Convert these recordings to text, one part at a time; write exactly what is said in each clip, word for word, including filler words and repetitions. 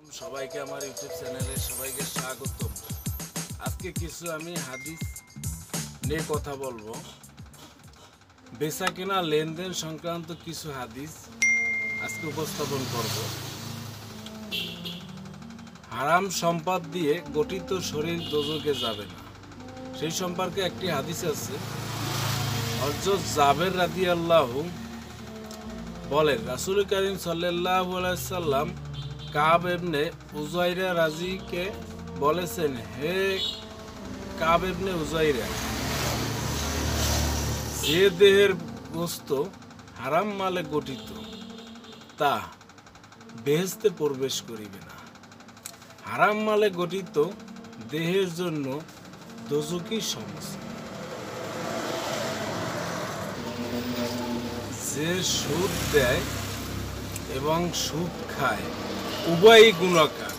সবাইকে আমার ইউটিউব চ্যানেলে সবাইকে স্বাগতম। আজকে কিছু আমি হাদিস নিয়ে কথা বলবো। বেচা কেনা লেনদেন সংক্রান্ত কিছু হাদিস আজকে উপস্থাপন করব। হারাম সম্পদ দিয়ে গঠিত শরীর দোজখে যাবে না, সেই সম্পর্কে একটি হাদিস আছে। হযরত জাবের রাদিয়াল্লাহু বলেন, রাসূল কারীম সাল্লাল্লাহু আলাইহি সাল্লাম কাব ইবনে উজাইরা রাজিকে বলেছেন, হে কাব ইবনে উজাইরা, যে দেহের গোস্ত হারাম মালে গঠিত তা বেহেশতে প্রবেশ করিবে না। হারাম মালে গঠিত দেহের জন্য দোজখী সমস্যা। যে সুদ দেয় এবং সুদ খায় উভয়ই গুণাকার।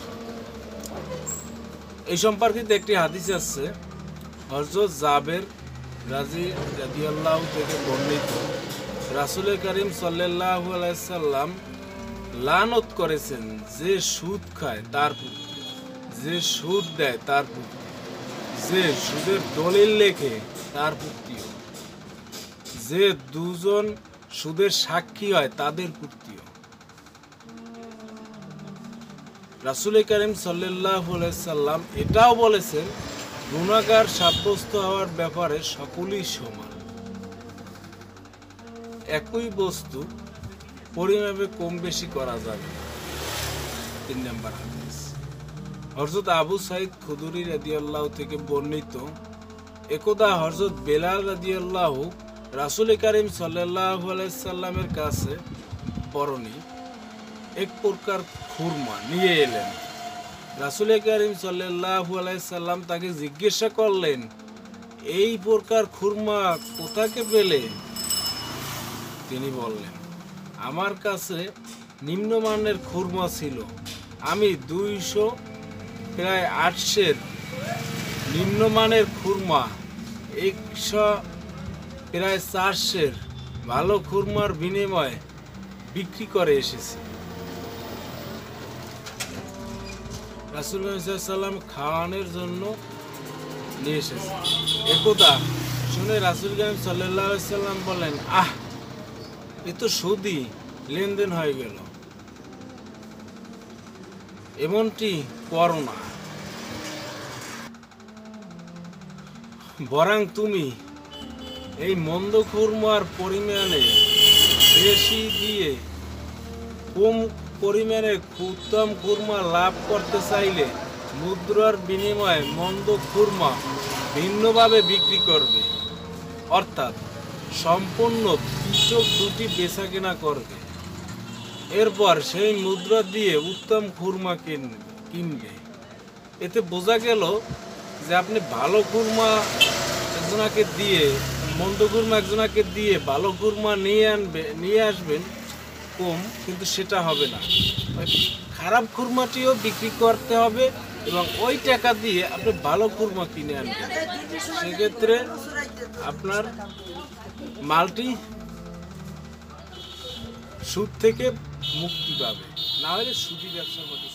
এই সম্পর্কিত একটি হাদিস আছে। হযরত জাবের রাদিয়াল্লাহু থেকে বর্ণিত, রাসূল কারীম সাল্লাল্লাহু আলাইহি সাল্লাম লানত করেছেন যে সুদ খায় তার প্রতি, যে সুদ দেয় তার প্রতি, যে সুদের দলিল লেখে তার প্রতিও, যে দুজন সুদের সাক্ষী হয় তাদের প্রতিও। রাসূল কারীম সাল্লাল্লাহু আলাইহি সাল্লাম এটাও বলেছেন, গুনাহগার সাব্যস্ত হওয়ার ব্যাপারে সকলেই সমান। একই বস্তু পরিমাপে কম বেশি করা যাবে না। তিন নম্বর হাদিস, হযরত আবু সাঈদ খুদরি রাদিয়াল্লাহু থেকে বর্ণিত, একদা হযরত বেলাল রাদিয়াল্লাহু রাসূল কারীম সাল্লাল্লাহু আলাইহি সাল্লামের কাছে পরনি এক প্রকার খুরমা নিয়ে এলেন। রাসূল কারীম সাল্লাল্লাহু আলাইহি সাল্লাম তাকে জিজ্ঞাসা করলেন, এই প্রকার খুরমা কোথাকে পেলে? তিনি বললেন, আমার কাছে নিম্নমানের খুরমা ছিল। আমি দুইশো প্রায় আটশের নিম্নমানের খুরমা একশো প্রায় চারশের ভালো খুরমার বিনিময়ে বিক্রি করে এসেছি। রাসূলুল্লাহ সাল্লাল্লাহু আলাইহি সাল্লাম খাওয়ানোর জন্য নিয়ে এসেছে। একদা শুনে রাসূল সাল্লাল্লাহু আলাইহি সাল্লাম বলেন, আহ, এ তো সুদি লেনদেন হয়ে গেল, এমনটি করো না। বরং তুমি এই মন্দ খুরমার পরিমাণে বেশি দিয়ে কম পরিমাণে উত্তম খুরমা লাভ করতে চাইলে মুদ্রার বিনিময়ে মন্দ খুরমা ভিন্নভাবে বিক্রি করবে, অর্থাৎ সম্পূর্ণ পৃথক দুটি বেচা কেনা করবে। এরপর সেই মুদ্রা দিয়ে উত্তম খুরমা কিনবে। এতে বোঝা গেল যে আপনি ভালো খুরমা একজনাকে দিয়ে মন্দ খুরমা একজনাকে দিয়ে ভালো খুরমা নিয়ে আনবে নিয়ে আসবেন কম, কিন্তু সেটা হবে না। খারাপ খুরমাটিও বিক্রি করতে হবে এবং ওই টাকা দিয়ে আপনি ভালো খুরমা কিনে আনবেন। সেক্ষেত্রে আপনার মালটি সুদ থেকে মুক্তি পাবে, না হলে সুদি ব্যবসা করতে